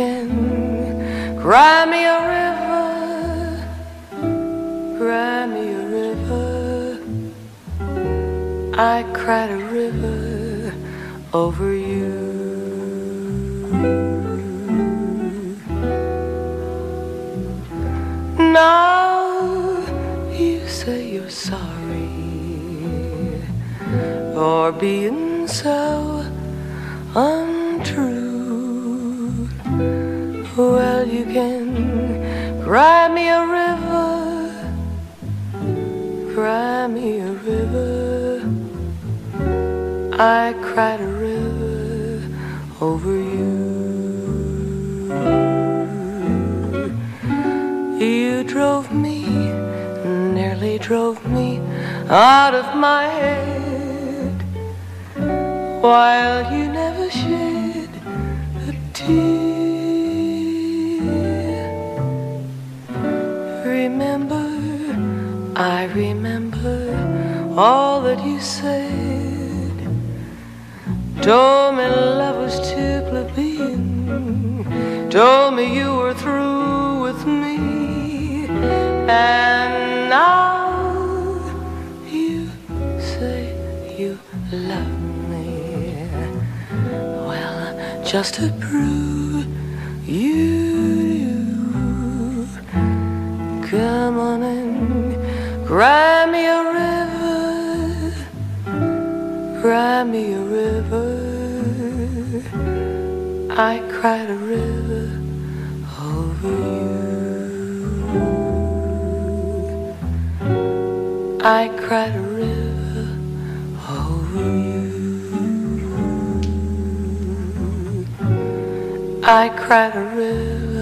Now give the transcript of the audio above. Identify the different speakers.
Speaker 1: can cry me a river, cry me a river. I cried a river over you. Now you say you're sorry for being so untrue. Well, you can cry me a river, cry me a river. I cried a river over you. You drove me, nearly drove me out of my head, while you never shed a tear. Remember, I remember all that you said. Told me love was too plebeian, told me you were through with me. And now you say you love me. Well, just to prove you do, come on and cry me a river, cry me a river. I cried a river over you. I cried a river over you. I cried a river